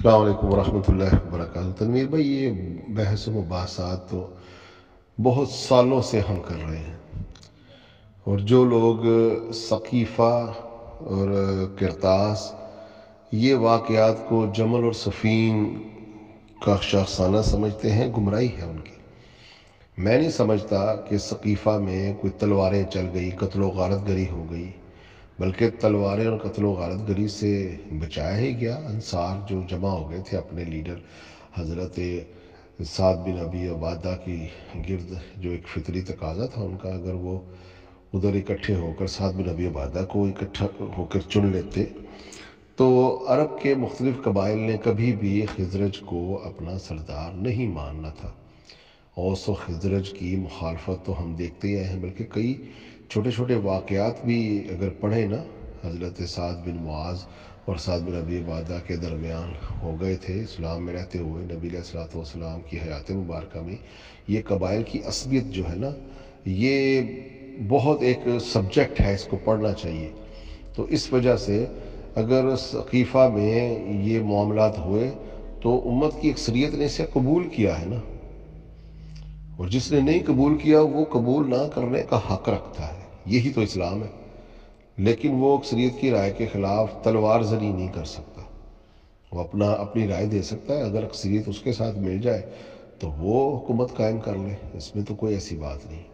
السلام علیکم ورحمۃ اللہ وبرکاتہ۔ تنویر بھائی، یہ بحث و مباحثات تو بہت سالوں سے ہم کر رہے ہیں، اور جو لوگ ثقیفہ اور کرتاس یہ واقعات کو جمل اور صفین کا شاخسانہ سمجھتے ہیں، گمراہی ہے ان کی۔ میں نہیں سمجھتا کہ ثقیفہ میں کوئی تلواریں چل گئی، قتل و غارت گری ہو گئی، بلکہ تلواریں اور قتل و غارت گری سے بچایا ہی گیا۔ انصار جو جمع ہو گئے تھے اپنے لیڈر حضرت سعد بن ابی عبادہ کی گرد، جو ایک فطری تقاضا تھا ان کا، اگر وہ ادھر اکٹھے ہو کر سعد بن ابی عبادہ کو اکٹھا ہو کر چن لیتے، تو عرب کے مختلف قبائل نے کبھی بھی خزرج کو اپنا سردار نہیں ماننا تھا۔ اوس و خزرج کی مخالفت تو ہم دیکھتے ہی آئے ہیں، بلکہ کئی چھوٹے چھوٹے واقعات بھی اگر پڑھیں نا، حضرت سعد بن معاذ اور سعد بن ابی عبادہ کے درمیان ہو گئے تھے اسلام میں رہتے ہوئے نبی علیہ الصلوۃ والسلام کی حیات مبارکہ میں۔ یہ قبائل کی عصبیت جو ہے نا، یہ بہت ایک سبجیکٹ ہے، اس کو پڑھنا چاہیے۔ تو اس وجہ سے اگر ثقیفہ میں یہ معاملات ہوئے تو امت کی اکثریت نے اسے قبول کیا ہے نا، اور جس نے نہیں قبول کیا وہ قبول نہ کرنے کا حق رکھتا ہے، یہی تو اسلام ہے۔ لیکن وہ اکثریت کی رائے کے خلاف تلوار زنی نہیں کر سکتا، وہ اپنی رائے دے سکتا ہے، اگر اکثریت اس کے ساتھ مل جائے تو وہ حکومت قائم کر لے، اس میں تو کوئی ایسی بات نہیں۔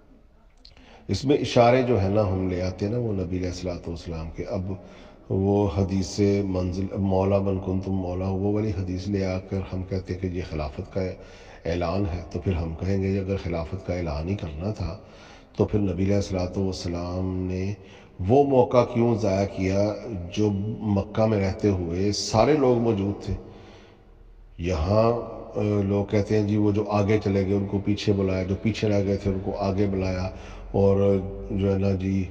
اس میں اشارے جو ہے نا ہم لے آتے ہیں نا، وہ نبی علیہ الصلوۃ والسلام کے، اب وہ حدیث سے منزل مولا من کنتم مولا، وہ والی حدیث لے آ کر ہم کہتے ہیں کہ یہ خلافت کا اعلان ہے، تو پھر ہم کہیں گے اگر خلافت کا اعلان ہی کرنا تھا تو پھر نبی علیہ الصلوۃ والسلام نے وہ موقع کیوں ضائع کیا جو مکہ میں رہتے ہوئے سارے لوگ موجود تھے؟ یہاں لوگ کہتے ہیں جی وہ جو آگے چلے گئے ان کو پیچھے بلایا، جو پیچھے رہ گئے تھے ان کو آگے بلایا، اور جو ہے نا جی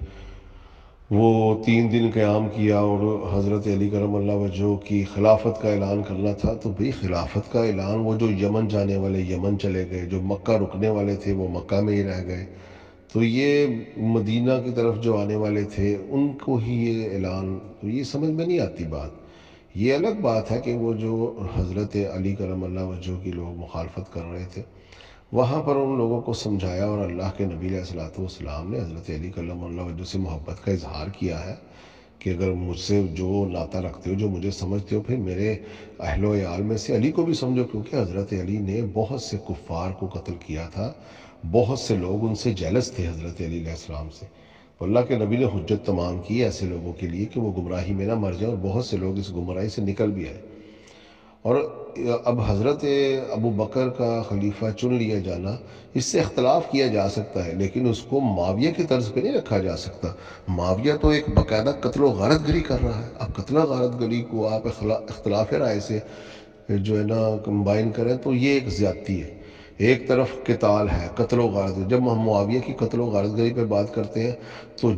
وہ 3 دن قیام کیا، اور حضرت علی کرم اللہ وجہہ کی خلافت کا اعلان کرنا تھا، تو بھئی خلافت کا اعلان، وہ جو یمن جانے والے یمن چلے گئے، جو مکہ رکنے والے تھے وہ مکہ میں ہی رہ گئے، تو یہ مدینہ کی طرف جو آنے والے تھے ان کو ہی یہ اعلان، تو یہ سمجھ میں نہیں آتی بات۔ یہ الگ بات ہے کہ وہ جو حضرت علی کرم اللہ وجہہ کی لوگ مخالفت کر رہے تھے، وہاں پر ان لوگوں کو سمجھایا، اور اللہ کے نبی علیہ الصلوۃ والسلام نے حضرت علی کرم اللہ وجہہ سے محبت کا اظہار کیا ہے کہ اگر مجھ سے جو ناطہ رکھتے ہو، جو مجھے سمجھتے ہو، پھر میرے اہل و عیال میں سے علی کو بھی سمجھو، کیونکہ حضرت علی نے بہت سے کفار کو قتل کیا تھا، بہت سے لوگ ان سے جیلس تھے حضرت علی علیہ السلام سے۔ تو اللہ کے نبی نے حجت تمام کی ایسے لوگوں کے لیے کہ وہ گمراہی میں نہ مر جائیں، اور بہت سے لوگ اس گمراہی سے نکل بھی آئے۔ اور اب حضرت ابو بکر کا خلیفہ چن لیا جانا، اس سے اختلاف کیا جا سکتا ہے، لیکن اس کو معاویہ کی طرز پہ نہیں رکھا جا سکتا۔ معاویہ تو ایک باقاعدہ قتل و غارت گری کر رہا ہے، اب قتل و غارت گری کو آپ اختلاف رائے سے جو ہے نا کمبائن کریں تو یہ ایک زیادتی ہے۔ ایک طرف قتال ہے، قتل و غارت گری، جب ہم معاویہ کی قتل و غارت گری پہ بات کرتے ہیں تو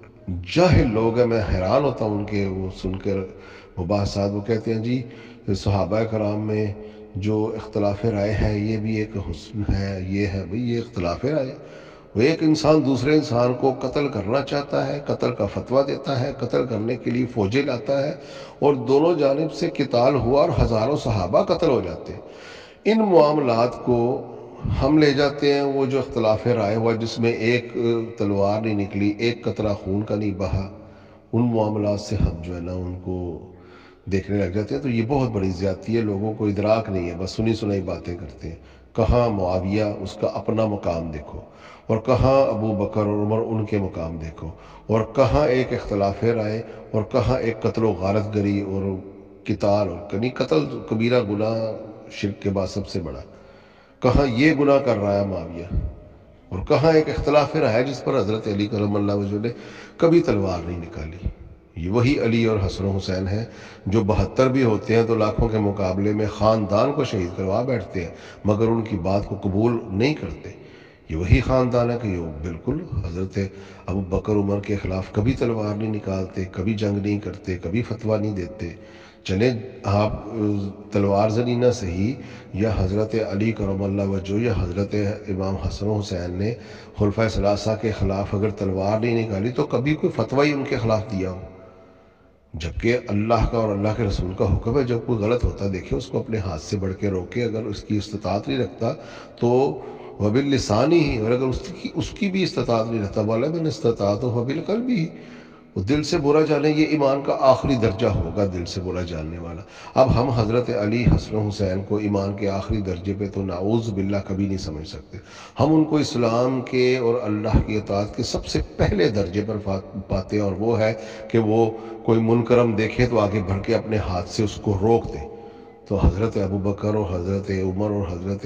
جاہل لوگ ہیں، میں حیران ہوتا ہوں ان کے وہ سن کر مباحثات، وہ کہتے ہیں جی صحابہ کرام میں جو اختلاف رائے ہے یہ بھی ایک حسن ہے، یہ ہے بھئی یہ اختلاف رائے، وہ ایک انسان دوسرے انسان کو قتل کرنا چاہتا ہے، قتل کا فتویٰ دیتا ہے، قتل کرنے کے لیے فوجیں لاتا ہے، اور دونوں جانب سے قتال ہوا اور ہزاروں صحابہ قتل ہو جاتے ہیں۔ ان معاملات کو ہم لے جاتے ہیں، وہ جو اختلاف رائے ہوا جس میں ایک تلوار نہیں نکلی، ایک قطرہ خون کا نہیں بہا، ان معاملات سے ہم جو ہے نا ان کو دیکھنے لگ جاتے ہیں، تو یہ بہت بڑی زیادتی ہے، لوگوں کو ادراک نہیں ہے، بس سنی سنائی باتیں کرتے ہیں۔ کہاں معاویہ، اس کا اپنا مقام دیکھو، اور کہاں ابو بکر اور عمر، ان کے مقام دیکھو، اور کہاں ایک اختلاف رائے، اور کہاں ایک قتل و غارت گری اور قتال، اور قتل کبیرہ گناہ شرک کے بعد سب سے بڑا، کہاں یہ گناہ کر رہا ہے معاویہ، اور کہاں ایک اختلاف رائے جس پر حضرت علی کرم اللہ وجہ نے کبھی تلوار نہیں نکالی۔ یہ وہی علی اور حسن و حسین ہیں جو 72 بھی ہوتے ہیں تو لاکھوں کے مقابلے میں خاندان کو شہید کروا بیٹھتے ہیں، مگر ان کی بات کو قبول نہیں کرتے۔ یہ وہی خاندان ہے کہ یہ بالکل حضرت ابو بکر عمر کے خلاف کبھی تلوار نہیں نکالتے، کبھی جنگ نہیں کرتے، کبھی فتویٰ نہیں دیتے۔ چلیں آپ تلوار زنی نہ صحیح، یا حضرت علی کرم اللہ وجہ یا حضرت امام حسن و حسین نے خلفۂ ثلاثہ کے خلاف اگر تلوار نہیں نکالی تو کبھی کوئی فتویٰ ہی ان کے خلاف دیا ہو؟ جبکہ اللہ کا اور اللہ کے رسول کا حکم ہے جب کوئی غلط ہوتا ہے دیکھے اس کو اپنے ہاتھ سے بڑھ کے روکے، اگر اس کی استطاعت نہیں رکھتا تو وباللسانی ہی، اور اگر اس کی بھی استطاعت نہیں رکھتا والا من استطاعت وبالقلبی ہی، وہ دل سے برا جانے، یہ ایمان کا آخری درجہ ہوگا، دل سے برا جاننے والا۔ اب ہم حضرت علی حسن و حسین کو ایمان کے آخری درجے پہ تو نعوذ باللہ کبھی نہیں سمجھ سکتے، ہم ان کو اسلام کے اور اللہ کی اطاعت کے سب سے پہلے درجے پر پاتے ہیں، اور وہ ہے کہ وہ کوئی منکرم دیکھے تو آگے بڑھ کے اپنے ہاتھ سے اس کو روک دے۔ تو حضرت ابوبکر اور حضرت عمر اور حضرت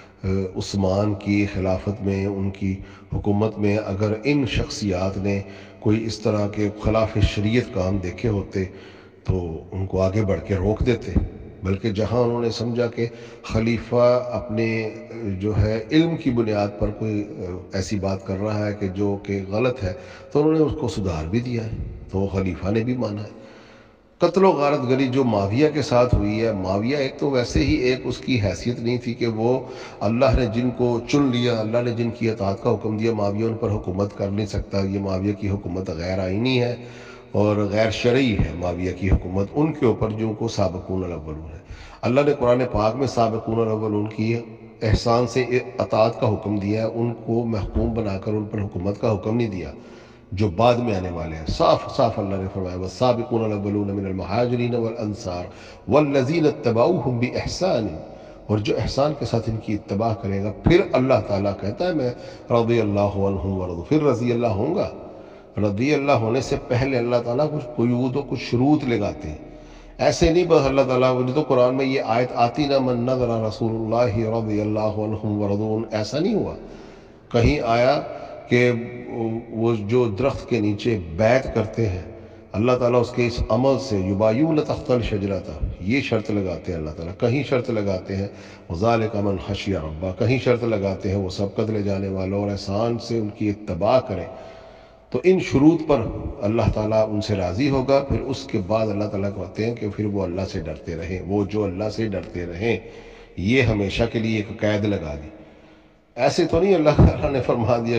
عثمان کی خلافت میں، ان کی حکومت میں اگر ان شخصیات نے کوئی اس طرح کے خلاف شریعت کام دیکھے ہوتے تو ان کو آگے بڑھ کے روک دیتے، بلکہ جہاں انہوں نے سمجھا کہ خلیفہ اپنے جو ہے علم کی بنیاد پر کوئی ایسی بات کر رہا ہے کہ جو کہ غلط ہے، تو انہوں نے اس کو سدھار بھی دیا ہے، تو خلیفہ نے بھی مانا ہے۔ قتل و غارت گری جو معاویہ کے ساتھ ہوئی ہے، معاویہ ایک تو ویسے ہی ایک اس کی حیثیت نہیں تھی کہ وہ اللہ نے جن کو چن لیا، اللہ نے جن کی اطاعت کا حکم دیا، معاویہ ان پر حکومت کر نہیں سکتا، یہ معاویہ کی حکومت غیر آئینی ہے اور غیر شرعی ہے، معاویہ کی حکومت ان کے اوپر جو کو سابقون الاولون ہے۔ اللہ نے قرآن پاک میں سابقون الاولون کی احسان سے اطاعت کا حکم دیا ہے، ان کو محکوم بنا کر ان پر حکومت کا حکم نہیں دیا جو بعد میں آنے والے ہیں۔ صاف صاف اللہ نے فرمایا والسابقون الاولون من المہاجرین والانصار والذین اتبعوہم باحسان، اور جو احسان کے ساتھ ان کی اتباع کرے گا، پھر اللہ تعالیٰ کہتا ہے میں رضی اللہ عنہم ورضوا، پھر رضی اللہ ہوں گا۔ رضی اللہ ہونے سے پہلے اللہ تعالیٰ کچھ قیود و کچھ شروط لگاتے ہیں، ایسے نہیں بس اللہ تعالیٰ تو قرآن میں یہ آیت آتی نا من نظر رسول اللہ رضی اللہ عنہم ورضوا، ایسا نہیں ہوا۔ کہیں آیا کہ وہ جو درخت کے نیچے بیعت کرتے ہیں اللہ تعالیٰ اس کے اس عمل سے یبایعون تحت الشجرۃ، یہ شرط لگاتے ہیں اللہ تعالیٰ، کہیں شرط لگاتے ہیں وذالک من خشی ربہ، کہیں شرط لگاتے ہیں وہ سبقت لے جانے والوں اور احسان سے ان کی اتباع کریں۔ تو ان شروط پر اللہ تعالیٰ ان سے راضی ہوگا، پھر اس کے بعد اللہ تعالیٰ کہتے ہیں کہ پھر وہ اللہ سے ڈرتے رہیں، وہ جو اللہ سے ڈرتے رہیں، یہ ہمیشہ کے لیے ایک قید لگا دی۔ ایسے تو نہیں اللہ تعالیٰ نے فرما دیا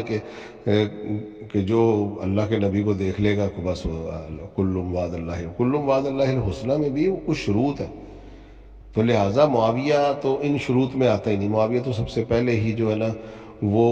کہ جو اللہ کے نبی کو دیکھ لے گا کہ بس کل وعد اللہ الحسنہ میں بھی کچھ شروط ہے، تو لہٰذا معاویہ تو ان شروط میں آتا ہی نہیں۔ معاویہ تو سب سے پہلے ہی جو ہے نا وہ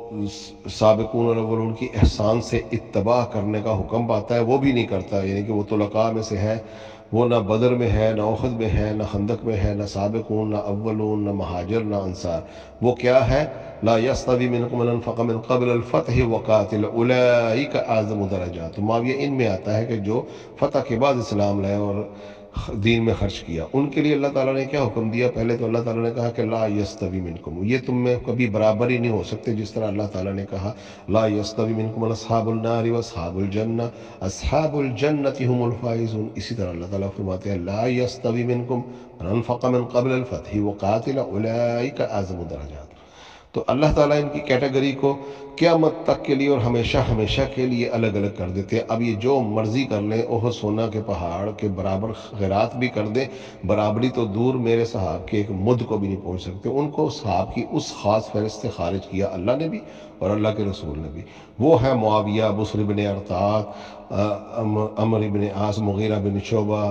سابقون الاولون کی احسان سے اتباع کرنے کا حکم پاتا ہے، وہ بھی نہیں کرتا، یعنی کہ وہ طلقاء میں سے ہے، وہ نہ بدر میں ہے، نہ احد میں ہے، نہ خندق میں ہے، نہ سابقون، نہ اولون، نہ مہاجر، نہ انصار۔ وہ کیا ہے؟ لا یستوی منکم من انفق من قبل الفتح وقاتل اولئک اعظم درجات۔ معاویہ ان میں آتا ہے کہ جو فتح کے بعد اسلام لائے اور دین میں خرچ کیا، ان کے لیے اللہ تعالیٰ نے کیا حکم دیا؟ پہلے تو اللہ تعالیٰ نے کہا کہ لا یستوی منکم، یہ تم میں کبھی برابر ہی نہیں ہو سکتے، جس طرح اللہ تعالیٰ نے کہا لا یستوی منکم اصحاب النار واصحاب الجنہ اصحاب الجنۃ هم الفائزون، اسی طرح اللہ تعالیٰ فرماتے ہیں لا یستوی منکم من انفق من قبل الفتح وقاتل اولئک اعظم درجات۔ تو اللہ تعالیٰ ان کی کیٹیگری کو قیامت تک کے لیے اور ہمیشہ ہمیشہ کے لیے الگ الگ کر دیتے ہیں۔ اب یہ جو مرضی کر لیں، اوہ سونا کے پہاڑ کے برابر خیرات بھی کر دیں، برابری تو دور میرے صحاب کے ایک مد کو بھی نہیں پہنچ سکتے۔ ان کو صحاب کی اس خاص فہرست سے خارج کیا اللہ نے بھی اور اللہ کے رسول نے بھی۔ وہ ہے معاویہ، بصر بن ارطاط، عمرو بن عاص، مغیرہ بن شعبہ،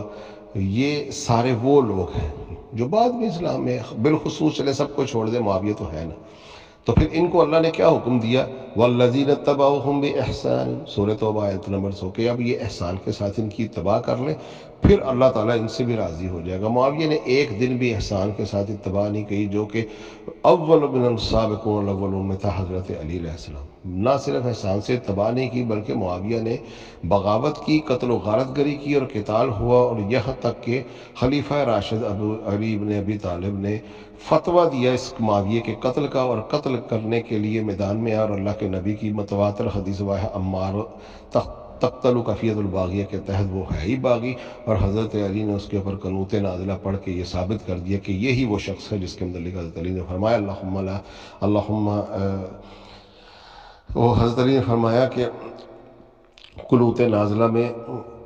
یہ سارے وہ لوگ ہیں جو بعد میں اسلام میں بالخصوص چلے سب کو چھوڑ دے، معاویہ تو ہے نا۔ تو پھر ان کو اللہ نے کیا حکم دیا؟ والذین اتبعوہم باحسان، سورۃ توبہ آیت نمبر 100، کہ اب یہ احسان کے ساتھ ان کی اتباع کر لیں، پھر اللہ تعالیٰ ان سے بھی راضی ہو جائے گا۔ معاویہ نے ایک دن بھی احسان کے ساتھ اتباع نہیں کی، جو کہ اول من السابقون الاولون میں تھا حضرت علی علیہ السلام۔ نہ صرف احسان سے اتباع نہیں کی بلکہ معاویہ نے بغاوت کی، قتل و غارت گری کی اور قتال ہوا، اور یہاں تک کہ خلیفہ راشد ابو علی بن ابی طالب نے فتویٰ دیا اس معاویہ کے قتل کا، اور قتل کرنے کے لیے میدان میں آیا، اور اللہ کے نبی کی متواتر حدیث واہ عمار تقتل کفیت الباغیہ کے تحت وہ ہے ہی باغی، اور حضرت علی نے اس کے اوپر قنوت نازلہ پڑھ کے یہ ثابت کر دیا کہ یہی وہ شخص ہے جس کے متعلق حضرت علی نے فرمایا وہ حضرت علی نے فرمایا کہ قنوت نازلہ میں